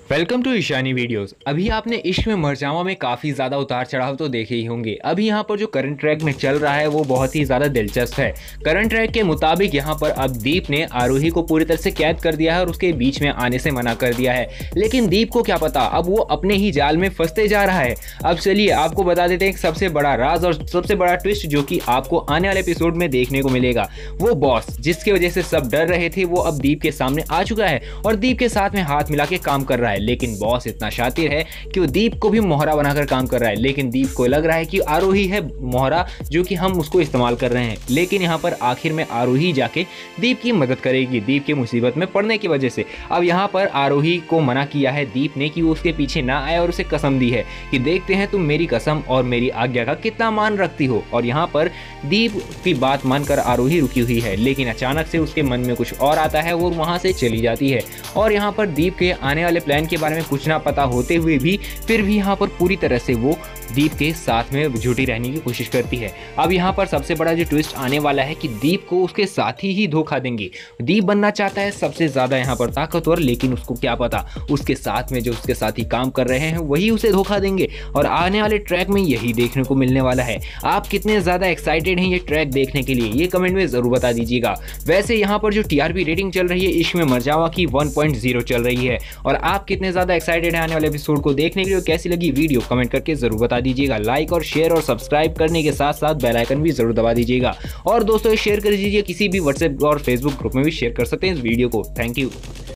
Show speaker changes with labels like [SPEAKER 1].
[SPEAKER 1] Welcome to Ishani videos. अभी आपने इश्क में मरजावा में काफ़ी ज़्यादा उतार चढ़ाव तो देखे ही होंगे। अभी यहाँ पर जो करंट ट्रैक में चल रहा है वो बहुत ही ज़्यादा दिलचस्प है। करंट ट्रैक के मुताबिक यहाँ पर अब दीप ने आरोही को पूरी तरह से कैद कर दिया है और उसके बीच में आने से मना कर दिया है। लेकिन दीप को क्या पता, अब वो अपने ही जाल में फंसते जा रहा है। अब चलिए आपको बता देते हैं एक सबसे बड़ा राज और सबसे बड़ा ट्विस्ट जो कि आपको आने वाले एपिसोड में देखने को मिलेगा। वो बॉस जिसकी वजह से सब डर रहे थे वो अब दीप के सामने आ चुका है और दीप के साथ में हाथ मिला के काम कर रहा है। लेकिन बॉस इतना शातिर है कि वो दीप को भी मोहरा बनाकर काम कर रहा है। लेकिन दीप को लग रहा है कि आरोही है मोहरा जो कि हम उसको इस्तेमाल कर रहे हैं। लेकिन यहाँ पर आखिर में आरोही जाके दीप की मदद करेगी दीप की मुसीबत में पड़ने की वजह से। अब यहाँ पर आरोही को मना किया है दीप ने कि वो उसके पीछे ना आए और उसे कसम दी है कि देखते हैं तुम मेरी कसम और मेरी आज्ञा का कितना मान रखती हो। और यहाँ पर दीप की बात मानकर आरोही रुकी हुई है, लेकिन अचानक से उसके मन में कुछ और आता है, वो वहाँ से चली जाती है। और यहाँ पर दीप के आने वाले प्लान के बारे में कुछ ना पता होते हुए भी फिर भी यहाँ पर पूरी तरह से वो दीप के साथ में जुटी रहने की कोशिश करती है। अब यहाँ पर सबसे बड़ा जो ट्विस्ट आने वाला है कि दीप को उसके साथी ही धोखा देंगे। दीप बनना चाहता है सबसे ज़्यादा यहाँ पर ताकतवर, लेकिन उसको क्या पता उसके साथ में जो उसके साथी काम कर रहे हैं वही उसे धोखा देंगे। और आने वाले ट्रैक में यही देखने को मिलने वाला है। आप कितने ज़्यादा एक्साइटेड हैं ये ट्रैक देखने के लिए, ये कमेंट में ज़रूर बता दीजिएगा। वैसे यहाँ पर जो TRP रेटिंग चल रही है इश्क में मरजावा की 1.0 चल रही है। और आप कितने ज़्यादा एक्साइटेड हैं आने वाले एपिसोड को देखने के लिए, कैसी लगी वीडियो कमेंट करके ज़रूर बता दीजिएगा। लाइक और शेयर और सब्सक्राइब करने के साथ साथ बेल आइकन भी जरूर दबा दीजिएगा। और दोस्तों शेयर कर दीजिए, किसी भी व्हाट्सएप और फेसबुक ग्रुप में भी शेयर कर सकते हैं इस वीडियो को। Thank you.